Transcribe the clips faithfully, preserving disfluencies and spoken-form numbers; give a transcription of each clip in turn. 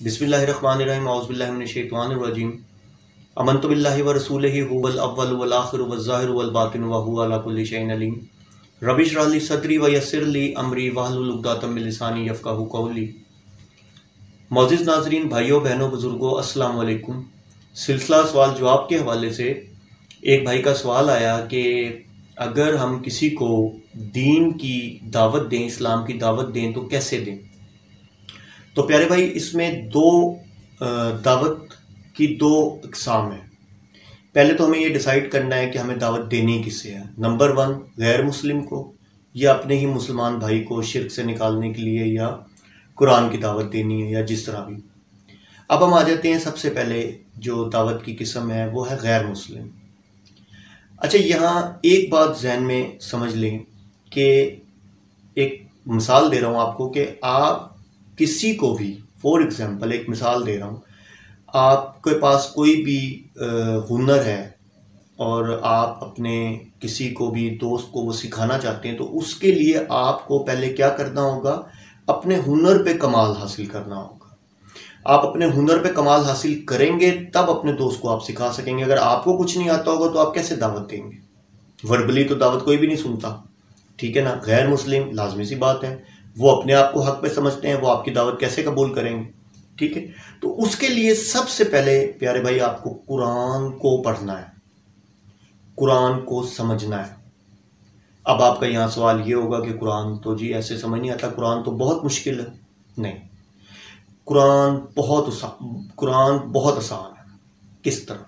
बिस्मिल्लाहिर्रहमानिर्रहीम औज़ुबिल्लाहि मिनश्शैतानिर्रजीम आमन्तु बिल्लाहि व रसूलिहि हुवल अव्वलु वल आखिरु वज़ ज़ाहिरु वल बातिनु व हुवा अला कुल्लि शैइन अलीम रब्बि इश्रह ली सदरी व यस्सिर ली अमरी वहलुल उक़दतम मिन लिसानी यफ़क़हू क़ौली। मौज़िज़ नाज़रीन, भाइयों बहनों बुज़ुर्गों, अस्सलाम वालेकुम। सिलसिला सवाल जवाब के हवाले से एक भाई का सवाल आया कि अगर हम किसी को दीन की दावत दें, इस्लाम की दावत दें तो कैसे दें। तो प्यारे भाई, इसमें दो दावत की दो इक़साम है। पहले तो हमें ये डिसाइड करना है कि हमें दावत देनी किसे है। नंबर वन, गैर मुस्लिम को या अपने ही मुसलमान भाई को शिर्क से निकालने के लिए या कुरान की दावत देनी है या जिस तरह भी। अब हम आ जाते हैं, सबसे पहले जो दावत की किस्म है वो है गैर मुस्लिम। अच्छा, यहाँ एक बात जहन में समझ लें कि एक मिसाल दे रहा हूँ आपको कि आप किसी को भी, फॉर एग्जांपल एक मिसाल दे रहा हूँ, आपके पास कोई भी हुनर है और आप अपने किसी को भी दोस्त को वो सिखाना चाहते हैं, तो उसके लिए आपको पहले क्या करना होगा, अपने हुनर पे कमाल हासिल करना होगा। आप अपने हुनर पे कमाल हासिल करेंगे तब अपने दोस्त को आप सिखा सकेंगे। अगर आपको कुछ नहीं आता होगा तो आप कैसे दावत देंगे। वर्बली तो दावत कोई भी नहीं सुनता, ठीक है ना। गैर मुस्लिम, लाजमी सी बात है, वो अपने आप को हक पे समझते हैं, वो आपकी दावत कैसे कबूल करेंगे, ठीक है। तो उसके लिए सबसे पहले प्यारे भाई आपको कुरान को पढ़ना है, कुरान को समझना है। अब आपका यहाँ सवाल ये होगा कि कुरान तो जी ऐसे समझ नहीं आता, कुरान तो बहुत मुश्किल है। नहीं, कुरान बहुत आसान, कुरान बहुत आसान है। किस तरह?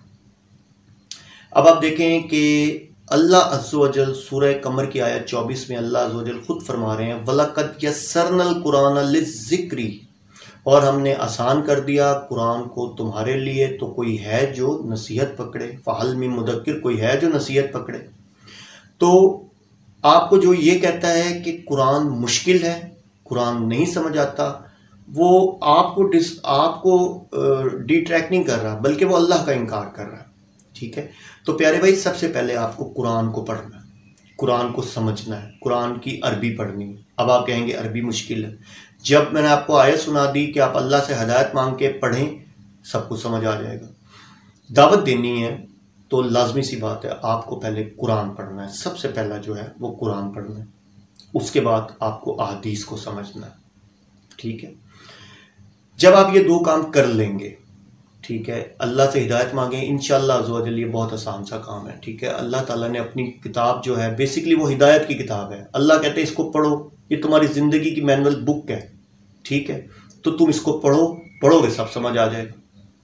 अब आप देखें कि अल्लाह अज़्ज़ व जल सूरह कमर की आयत चौबीस में अल्लाह अज़्ज़ व जल खुद फरमा रहे हैं, वलक़द यस्सरनल कुरान लिज़्ज़िक्री, और हमने आसान कर दिया कुरान को तुम्हारे लिए। तो कोई है जो नसीहत पकड़े, फ़हल मिन मुदक्किर, कोई है जो नसीहत पकड़े। तो आपको जो ये कहता है कि कुरान मुश्किल है, कुरान नहीं समझ आता, वो आपको डिस आपको डिट्रैक्ट नहीं कर रहा, बल्कि वो अल्लाह का इनकार कर रहा है, ठीक है। तो प्यारे भाई, सबसे पहले आपको कुरान को पढ़ना है, कुरान को समझना है, कुरान की अरबी पढ़नी है। अब आप कहेंगे अरबी मुश्किल है। जब मैंने आपको आयत सुना दी कि आप अल्लाह से हिदायत मांग के पढ़ें, सब कुछ समझ आ जाएगा। दावत देनी है तो लाजमी सी बात है, आपको पहले कुरान पढ़ना है। सबसे पहला जो है वो कुरान पढ़ना है, उसके बाद आपको अहादीस को समझना है, ठीक है। जब आप ये दो काम कर लेंगे, ठीक है, अल्लाह से हिदायत मांगें, इंशाअल्लाह अज़्ज़ व जल, ये बहुत आसान सा काम है, ठीक है। अल्लाह ताला ने अपनी किताब जो है, बेसिकली वो हिदायत की किताब है। अल्लाह कहते हैं इसको पढ़ो, ये तुम्हारी ज़िंदगी की मैनुअल बुक है, ठीक है। तो तुम इसको पढ़ो, पढ़ोगे सब समझ आ जाएगा।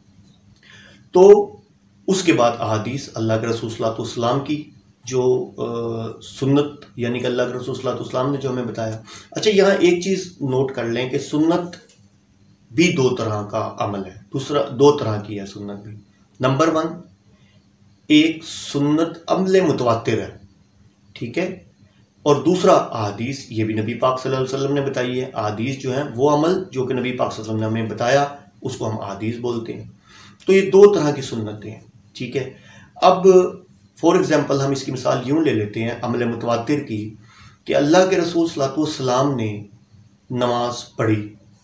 तो उसके बाद अहादीस, अल्लाह के रसूल सल्लल्लाहु अलैहि वसल्लम की जो आ, सुन्नत, यानी कि अल्लाह के रसूल सल्लल्लाहु अलैहि वसल्लम ने जो हमें बताया। अच्छा, यहाँ एक चीज़ नोट कर लें कि सुन्नत भी दो तरह का अमल है, दूसरा दो तरह की है सुन्नत भी। नंबर वन, एक सुन्नत अमल मुतवातिर है, ठीक है, और दूसरा अहादीस, ये भी नबी पाक सल्लल्लाहु अलैहि वसल्लम ने बताई है। अहादीस जो है वो अमल जो कि नबी पाक सल्लल्लाहु अलैहि वसल्लम ने हमें बताया, उसको हम अहादीस बोलते हैं। तो ये दो तरह की सुन्नतें हैं, ठीक है। अब फॉर एग्जांपल हम इसकी मिसाल यूं ले लेते हैं अमल मुतवातिर की, कि अल्लाह के रसूल सल्लल्लाहु अलैहि वसल्लम ने नमाज पढ़ी।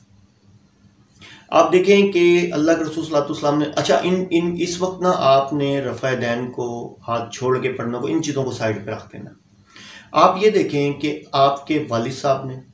आप देखें कि अल्लाह के रसूल सल्लल्लाहु अलैहि वसल्लम ने, अच्छा इन इन इस वक्त ना आपने रफ़ा दैन को, हाथ छोड़ के पढ़ने को, इन चीज़ों को साइड पे रख देना। आप ये देखें कि आपके वालिद साहब ने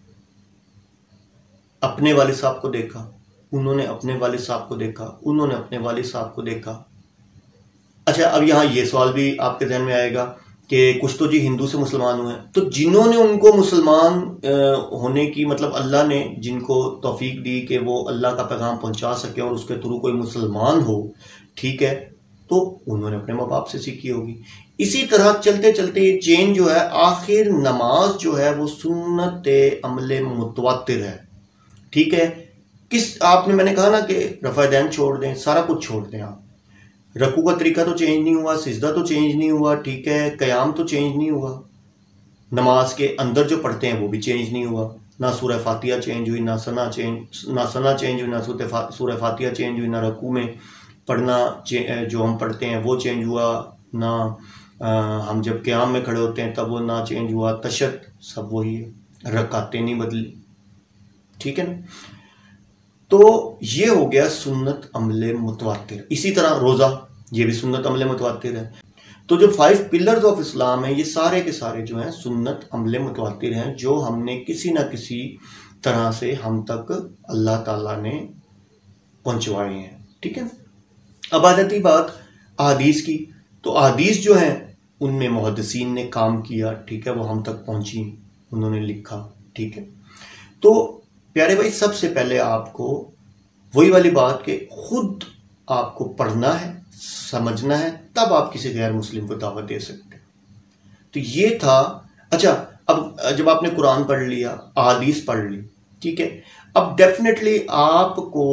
अपने वालिद साहब को देखा, उन्होंने अपने वालिद साहब को देखा, उन्होंने अपने वालिद साहब को देखा। अच्छा, अब यहाँ ये सवाल भी आपके जहन में आएगा कि कुछ तो जी हिंदू से मुसलमान हुए, तो जिन्होंने उनको मुसलमान होने की, मतलब अल्लाह ने जिनको तौफीक दी कि वो अल्लाह का पैगाम पहुंचा सके और उसके थ्रू कोई मुसलमान हो, ठीक है, तो उन्होंने अपने माँ बाप से सीखी होगी। इसी तरह चलते चलते ये चेन जो है, आखिर नमाज जो है वो सुन्नत अमल मुतवातिर है, ठीक है। किस आपने, मैंने कहा ना कि रफ़ा दैन छोड़ दें, सारा कुछ छोड़ दें आप। रकू का तरीका तो चेंज नहीं हुआ, सिजदा तो चेंज नहीं हुआ, ठीक है, क़याम तो चेंज नहीं हुआ, नमाज के अंदर जो पढ़ते हैं वो भी चेंज नहीं हुआ, ना सूरह फातिहा चेंज हुई, ना सना चेंज ना सना चेंज हुई, ना सूरह फातिहा चेंज हुई, ना रकू में पढ़ना जो हम पढ़ते हैं वो चेंज हुआ, ना आ, हम जब क़याम में खड़े होते हैं तब वो ना चेंज हुआ, तशत सब वही है, रकातें नहीं बदली, ठीक है ना। तो ये हो गया सुन्नत अमले मुतवातिर। इसी तरह रोज़ा, ये भी सुन्नत अमले मुतवातिर है। तो जो फाइव पिलर्स ऑफ इस्लाम है ये सारे के सारे जो हैं सुन्नत अमले मुतवातिर हैं, जो हमने किसी ना किसी तरह से हम तक अल्लाह ताला ने पहुंचवाए हैं। ठीक है, अब आ जाती बात अहादीस की। तो अहादीस जो हैं उनमें मुहद्दिसीन ने काम किया, ठीक है, वो हम तक पहुंची, उन्होंने लिखा। ठीक है, तो प्यारे भाई सबसे पहले आपको वही वाली बात कि खुद आपको पढ़ना है, समझना है, तब आप किसी गैर मुस्लिम को दावत दे सकते हैं। तो ये था। अच्छा, अब जब आपने कुरान पढ़ लिया, अहादीस पढ़ ली, ठीक है, अब डेफिनेटली आपको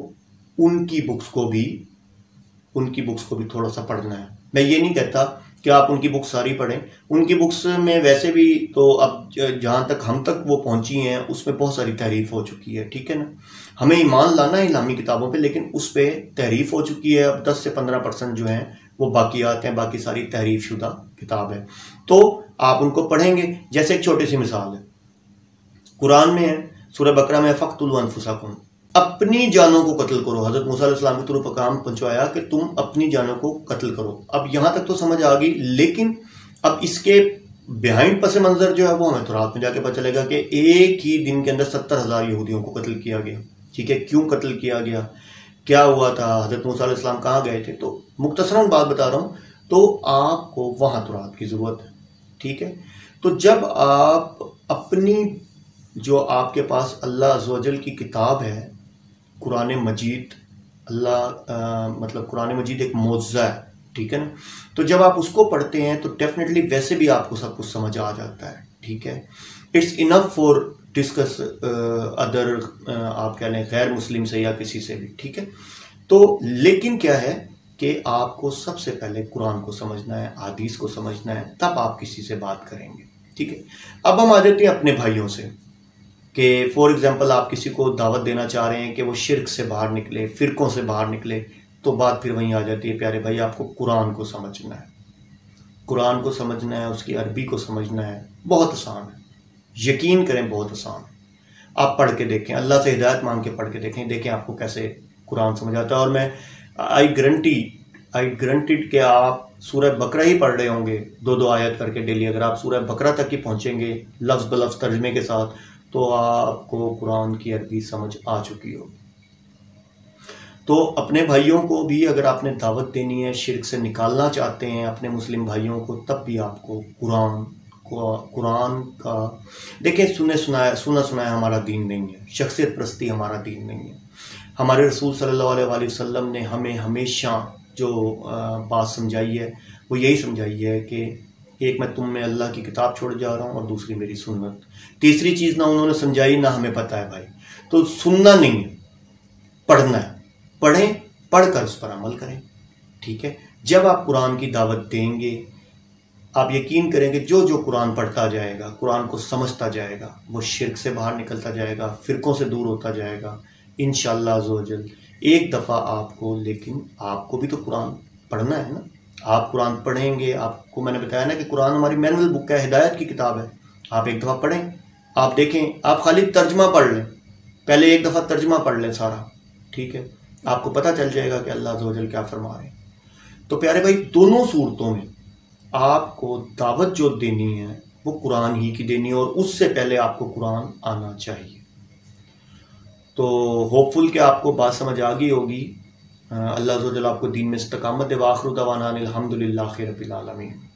उनकी बुक्स को भी उनकी बुक्स को भी थोड़ा सा पढ़ना है। मैं ये नहीं कहता कि आप उनकी बुक्स सारी पढ़ें, उनकी बुक्स में वैसे भी तो अब जहाँ तक हम तक वो पहुँची हैं उसमें बहुत सारी तहरीफ हो चुकी है। ठीक है ना, हमें ईमान लाना है इस्लामी किताबों पे, लेकिन उस पर तहरीफ हो चुकी है। अब दस से पंद्रह परसेंट जो हैं वो बाकियात हैं, बाकी सारी तहरीफ शुदा किताब है। तो आप उनको पढ़ेंगे। जैसे एक छोटी सी मिसाल है, कुरान में है, सूरह बकरा में, फ़क़्तुलू अनफुसकुम, अपनी जानों को कत्ल करो। हज़रत मूसा अलैहिस्सलाम के थ्रू पैगाम पहुंचवाया कि तुम अपनी जानों को कत्ल करो। अब यहाँ तक तो समझ आ गई, लेकिन अब इसके बिहाइंड पस मंजर जो है वो हमें तौरात में जाके पता चलेगा कि एक ही दिन के अंदर सत्तर हज़ार यहूदियों को कत्ल किया गया। ठीक है, क्यों कत्ल किया गया, क्या हुआ था, हज़रत मूसा अलैहिस्सलाम कहाँ गए थे, तो मुख्तसरन बात बता रहा हूँ। तो आपको वहाँ तौरात की ज़रूरत है। ठीक है, तो जब आप अपनी जो आपके पास अल्लाह अज़्ज़ व जल की किताब है कुरान मजीद, अल्लाह आ, मतलब कुरान मजीद एक मौज़ा है। ठीक है ना, तो जब आप उसको पढ़ते हैं तो डेफिनेटली वैसे भी आपको सब कुछ समझ आ जाता है। ठीक है, it's enough for discuss other, आप कह लें गैर मुस्लिम से या किसी से भी। ठीक है, तो लेकिन क्या है कि आपको सबसे पहले कुरान को समझना है, हदीस को समझना है, तब आप किसी से बात करेंगे। ठीक है, अब हम आ जाते हैं अपने भाइयों से कि फॉर एग्जांपल आप किसी को दावत देना चाह रहे हैं कि वो शिर्क से बाहर निकले, फ़िरकों से बाहर निकले, तो बात फिर वहीं आ जाती है प्यारे भाई, आपको कुरान को समझना है। कुरान को समझना है, उसकी अरबी को समझना है। बहुत आसान है, यकीन करें बहुत आसान है। आप पढ़ के देखें, अल्लाह से हिदायत मांग के पढ़ के देखें, देखें आपको कैसे कुरान समझ आता है। और मैं आई गारंटी आई गारंटीड कि आप सूरह बकरा ही पढ़ रहे होंगे दो दो आयत करके डेली। अगर आप सूरह बकरा तक ही पहुँचेंगे लफ्ज़ ब लफ्ज़ तर्जमे के साथ, तो आपको कुरान की अरबी समझ आ चुकी होगी। तो अपने भाइयों को भी अगर आपने दावत देनी है, शिर्क से निकालना चाहते हैं अपने मुस्लिम भाइयों को, तब भी आपको कुरान को कुरान का देखें। सुने सुनाया सुना सुनाया हमारा दीन नहीं है, शख्सियत परस्ती हमारा दीन नहीं है। हमारे रसूल सल्लल्लाहु अलैहि वसल्लम ने हमें हमेशा जो बात समझाई है वो यही समझाई है कि एक मैं तुम में अल्लाह की किताब छोड़ जा रहा हूँ और दूसरी मेरी सुन्नत। तीसरी चीज़ ना उन्होंने समझाई ना हमें पता है भाई। तो सुनना नहीं है, पढ़ना है। पढ़ें, पढ़कर उस पर अमल करें। ठीक है, जब आप कुरान की दावत देंगे, आप यकीन करेंगे जो जो कुरान पढ़ता जाएगा, कुरान को समझता जाएगा, वो शिर्क से बाहर निकलता जाएगा, फ़िरकों से दूर होता जाएगा इंशाअल्लाह अज़्ज़ व जल। एक दफ़ा आपको, लेकिन आपको भी तो कुरान पढ़ना है ना। आप कुरान पढ़ेंगे, आपको मैंने बताया ना कि कुरान हमारी मैनुअल बुक है, हिदायत की किताब है। आप एक दफ़ा पढ़ें, आप देखें, आप खाली तर्जमा पढ़ लें, पहले एक दफ़ा तर्जमा पढ़ लें सारा। ठीक है, आपको पता चल जाएगा कि अल्लाह अज़्ज़ व जल क्या फरमा रहे हैं। तो प्यारे भाई, दोनों सूरतों में आपको दावत जो देनी है वो कुरान ही की देनी है, और उससे पहले आपको कुरान आना चाहिए। तो होपफुल कि आपको बात समझ आ गई होगी। अल्लाह अज़्ज़ व जल आपको दीन में इस्तकामत दे। व आखिरु दअवाना अनिल हम्दुलिल्लाहि रब्बिल आलमीन।